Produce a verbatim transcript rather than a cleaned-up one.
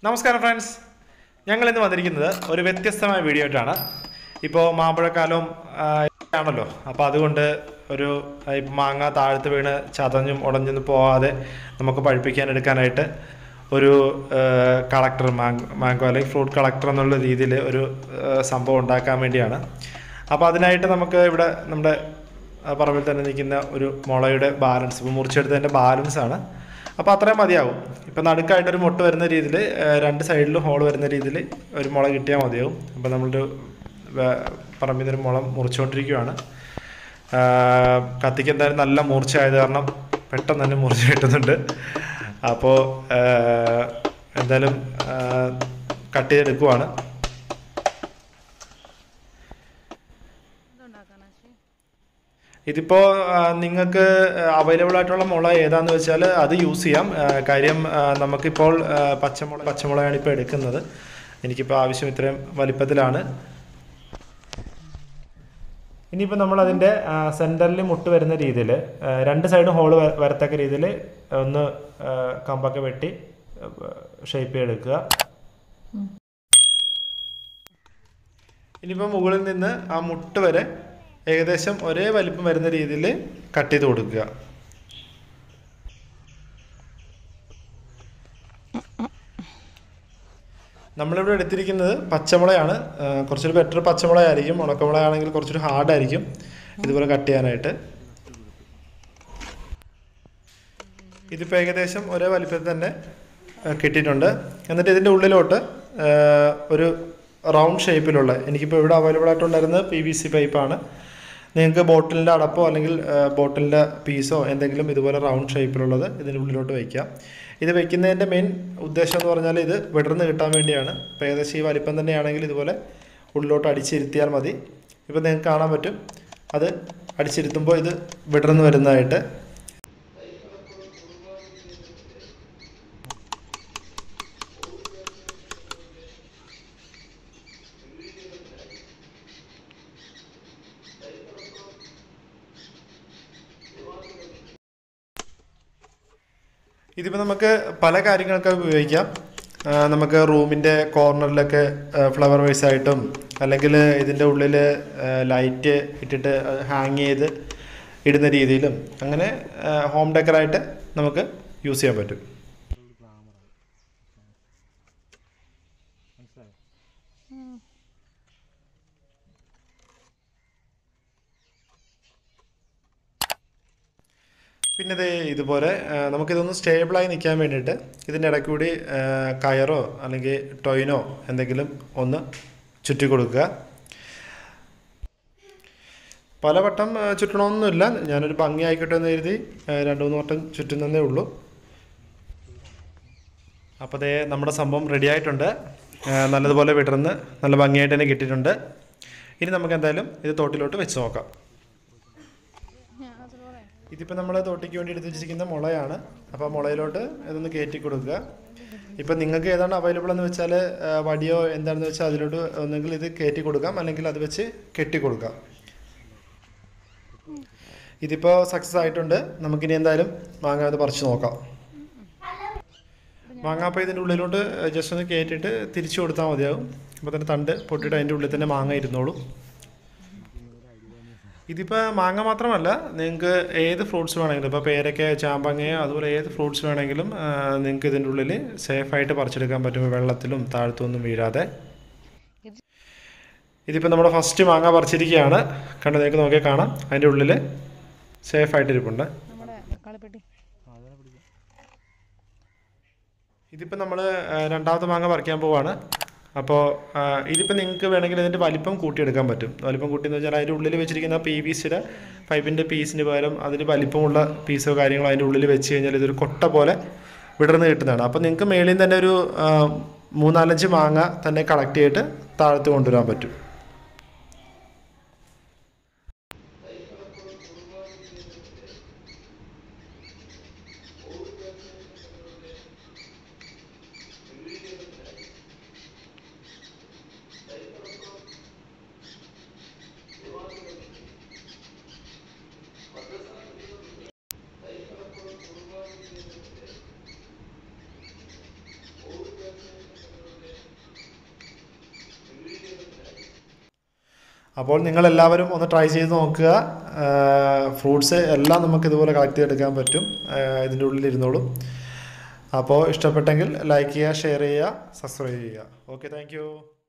നമസ്കാരം ഫ്രണ്ട്സ്, ഞങ്ങൾ ഇന്ന് വന്നിരിക്കുന്നത് ഒരു വ്യത്യസ്തമായ വീഡിയോ ആയിട്ടാണ്. ഇപ്പോൾ മാമ്പഴക്കാലം ആണല്ലോ, അപ്പോൾ അതുകൊണ്ട് ഒരു ഇപ്പം മാങ്ങ താഴത്ത് വീണ് ചതഞ്ഞും ഉടഞ്ഞൊന്നും പോകാതെ നമുക്ക് പഴുപ്പിക്കാൻ എടുക്കാനായിട്ട് ഒരു കളക്ടർ മാങ്കോ മാങ്കോ അല്ലെങ്കിൽ ഫ്രൂട്ട് കളക്ടർ എന്നുള്ള രീതിയിൽ ഒരു സംഭവം ഉണ്ടാക്കാൻ വേണ്ടിയാണ്. അപ്പോൾ അതിനായിട്ട് നമുക്ക് ഇവിടെ നമ്മുടെ പറമ്പിൽ തന്നെ നിൽക്കുന്ന ഒരു മുളയുടെ ബാലൻസ്, ഇപ്പോൾ മുറിച്ചെടുത്തതിൻ്റെ ബാലൻസാണ്. അപ്പോൾ അത്രയും മതിയാവും. ഇപ്പം നടുക്കായിട്ടൊരു മുട്ട വരുന്ന രീതിയിൽ രണ്ട് സൈഡിലും ഹോൾ വരുന്ന രീതിയിൽ ഒരു മുള കിട്ടിയാൽ മതിയാവും. അപ്പോൾ നമ്മളൊരു പറമ്പിൽ നിന്നൊരു മുള മുറിച്ചുകൊണ്ടിരിക്കുകയാണ്. കത്തിക്ക് എന്തായാലും നല്ല മൂർച്ച ആയത് കാരണം പെട്ടെന്ന് തന്നെ മുറിച്ച് കിട്ടുന്നുണ്ട്. അപ്പോൾ എന്തായാലും കട്ട് ചെയ്തെടുക്കുവാണ്. ഇതിപ്പോൾ നിങ്ങൾക്ക് അവൈലബിൾ ആയിട്ടുള്ള മുള ഏതാണെന്ന് വെച്ചാൽ അത് യൂസ് ചെയ്യാം. കാര്യം നമുക്കിപ്പോൾ പച്ചമുള പച്ചമുളകാണ് ഇപ്പോൾ എടുക്കുന്നത്. എനിക്കിപ്പോൾ ആവശ്യം ഇത്രയും വലിപ്പത്തിലാണ്. ഇനിയിപ്പോൾ നമ്മളതിൻ്റെ സെൻറ്ററിൽ മുട്ട് വരുന്ന രീതിയിൽ രണ്ട് സൈഡും ഹോൾ വരത്തക്ക രീതിയിൽ ഒന്ന് കമ്പൊക്കെ വെട്ടി ഷേപ്പ് ചെയ്തെടുക്കുക. ഇനിയിപ്പോൾ മുകളിൽ നിന്ന് ആ മുട്ട് വരെ ഏകദേശം ഒരേ വലിപ്പം വരുന്ന രീതിയിൽ കട്ട് ചെയ്ത് കൊടുക്കുക. നമ്മളിവിടെ എടുത്തിരിക്കുന്നത് പച്ചമുളയാണ്. കുറച്ചൊരു ബെറ്റർ പച്ചമുളയായിരിക്കും. ഉണക്കമുളയാണെങ്കിൽ കുറച്ചൊരു ഹാർഡായിരിക്കും ഇതുപോലെ കട്ട് ചെയ്യാനായിട്ട്. ഇതിപ്പോൾ ഏകദേശം ഒരേ വലിപ്പത്തിൽ തന്നെ കിട്ടിയിട്ടുണ്ട്. എന്നിട്ട് ഇതിൻ്റെ ഉള്ളിലോട്ട് ഒരു റൗണ്ട് ഷേപ്പിലുള്ള, എനിക്കിപ്പോൾ ഇവിടെ അവൈലബിൾ ആയിട്ടുണ്ടായിരുന്നത് പി വി സി പൈപ്പാണ്. നിങ്ങൾക്ക് ബോട്ടിലിൻ്റെ അടപ്പോ അല്ലെങ്കിൽ ബോട്ടിലിൻ്റെ പീസോ എന്തെങ്കിലും ഇതുപോലെ റൗണ്ട് ഷേപ്പിലുള്ളത് ഇതിൻ്റെ ഉള്ളിലോട്ട് വയ്ക്കാം. ഇത് വയ്ക്കുന്നതിൻ്റെ മെയിൻ ഉദ്ദേശം എന്ന് പറഞ്ഞാൽ ഇത് വിടർന്ന് കിട്ടാൻ വേണ്ടിയാണ്. ഇപ്പോൾ ഏകദേശം ഈ വലിപ്പം തന്നെയാണെങ്കിൽ ഇതുപോലെ ഉള്ളിലോട്ട് അടിച്ചിരുത്തിയാൽ മതി. ഇപ്പോൾ നിങ്ങൾക്ക് കാണാൻ പറ്റും, അത് അടിച്ചിരുത്തുമ്പോൾ ഇത് വിടർന്ന് വരുന്നതായിട്ട്. ഇതിപ്പോൾ നമുക്ക് പല കാര്യങ്ങൾക്കൊക്കെ ഉപയോഗിക്കാം. നമുക്ക് റൂമിൻ്റെ കോർണറിലൊക്കെ ഫ്ലവർ വൈസായിട്ടും അല്ലെങ്കിൽ ഇതിൻ്റെ ഉള്ളിൽ ലൈറ്റ് ഇട്ടിട്ട് ഹാങ് ചെയ്ത് ഇടുന്ന രീതിയിലും അങ്ങനെ ഹോം ഡെക്കറായിട്ട് നമുക്ക് യൂസ് ചെയ്യാൻ പറ്റും. പിന്നെ ഇത് ഇതുപോലെ നമുക്കിതൊന്ന് സ്റ്റേബിളായി നിൽക്കാൻ വേണ്ടിയിട്ട് ഇതിൻ്റെ ഇടയ്ക്ക് കൂടി കയറോ അല്ലെങ്കിൽ ടൊയിനോ എന്തെങ്കിലും ഒന്ന് ചുറ്റി കൊടുക്കുക. പലവട്ടം ചുറ്റണമെന്നൊന്നുമില്ല, ഞാനൊരു ഭംഗി ആയിക്കോട്ടെ എന്ന് കരുതി രണ്ട് മൂന്ന് വട്ടം ചുറ്റുന്നതേ ഉള്ളൂ. അപ്പോൾ അതേ നമ്മുടെ സംഭവം റെഡി ആയിട്ടുണ്ട്. നല്ലതുപോലെ വിടർന്ന് നല്ല ഭംഗിയായിട്ട് തന്നെ കിട്ടിയിട്ടുണ്ട്. ഇനി നമുക്ക് എന്തായാലും ഇത് തോട്ടിലോട്ട് വെച്ച് നോക്കാം. ഇതിപ്പോൾ നമ്മൾ തോട്ടിക്ക് വേണ്ടി എടുത്ത് വെച്ചിരിക്കുന്ന മുളയാണ്. അപ്പോൾ മുളയിലോട്ട് ഇതൊന്ന് കയറ്റി കൊടുക്കുക. ഇപ്പം നിങ്ങൾക്ക് ഏതാണ് അവൈലബിൾ എന്ന് വെച്ചാൽ വടിയോ എന്താണെന്ന് വെച്ചാൽ അതിലോട്ട് ഒന്നെങ്കിൽ ഇത് കയറ്റി കൊടുക്കാം, അല്ലെങ്കിൽ അത് വെച്ച് കെട്ടി കൊടുക്കാം. ഇതിപ്പോൾ സക്സസ് ആയിട്ടുണ്ട്. നമുക്കിനി എന്തായാലും മാങ്ങ അത് പറിച്ച് നോക്കാം. മാങ്ങ അപ്പോൾ ഇതിൻ്റെ ഉള്ളിലോട്ട് ജസ്റ്റ് ഒന്ന് കയറ്റിയിട്ട് തിരിച്ചു കൊടുത്താൽ മതിയാകും. അപ്പോൾ തന്നെ തണ്ട് പൊട്ടിയിട്ട് അതിൻ്റെ ഉള്ളിൽ തന്നെ മാങ്ങ ഇരുന്നോളൂ. ഇതിപ്പോൾ മാങ്ങ മാത്രമല്ല, നിങ്ങൾക്ക് ഏത് ഫ്രൂട്ട്സ് വേണമെങ്കിലും, ഇപ്പോൾ പേരയ്ക്ക, ചാമ്പങ്ങയോ അതുപോലെ ഏത് ഫ്രൂട്ട്സ് വേണമെങ്കിലും നിങ്ങൾക്ക് ഇതിൻ്റെ ഉള്ളിൽ സേഫായിട്ട് പറിച്ചെടുക്കാൻ പറ്റും, വെള്ളത്തിലും താഴത്തൊന്നും വീഴാതെ. ഇതിപ്പോൾ നമ്മുടെ ഫസ്റ്റ് മാങ്ങ പറിച്ചിരിക്കുകയാണ്. കണ്ട് നിങ്ങൾക്ക് നോക്കിയാൽ കാണാം, അതിൻ്റെ ഉള്ളിൽ സേഫായിട്ട് ഇരിപ്പുണ്ട്. ഇതിപ്പോൾ നമ്മൾ രണ്ടാമത്തെ മാങ്ങ പറിക്കാൻ പോവാണ്. അപ്പോൾ ഇതിപ്പോൾ നിങ്ങൾക്ക് വേണമെങ്കിൽ ഇതിൻ്റെ വലിപ്പം കൂട്ടിയെടുക്കാൻ പറ്റും. വലിപ്പം കൂട്ടിയെന്ന് വെച്ചാൽ അതിൻ്റെ ഉള്ളിൽ വെച്ചിരിക്കുന്ന പി വി സിയുടെ പൈപ്പിൻ്റെ പീസിന് പകരം അതിന് വലിപ്പമുള്ള പീസോ കാര്യങ്ങളോ അതിൻ്റെ ഉള്ളിൽ വെച്ച് കഴിഞ്ഞാൽ ഇതൊരു കൊട്ട പോലെ വിടർന്ന് കിട്ടുന്നതാണ്. അപ്പോൾ നിങ്ങൾക്ക് മേളിൽ തന്നെ ഒരു മൂന്നാലഞ്ച് മാങ്ങ തന്നെ കളക്ട് ചെയ്തിട്ട് താഴത്ത് കൊണ്ടുവരാൻ പറ്റും. അപ്പോൾ നിങ്ങളെല്ലാവരും ഒന്ന് ട്രൈ ചെയ്ത് നോക്കുക. ഫ്രൂട്ട്സ് എല്ലാം നമുക്ക് ഇതുപോലെ കളക്ട് ചെയ്തെടുക്കാൻ പറ്റും, ഇതിൻ്റെ ഉള്ളിൽ ഇരുന്നോളും. അപ്പോൾ ഇഷ്ടപ്പെട്ടെങ്കിൽ ലൈക്ക് ചെയ്യുക, ഷെയർ ചെയ്യുക, സബ്സ്ക്രൈബ് ചെയ്യുക. Okay, thank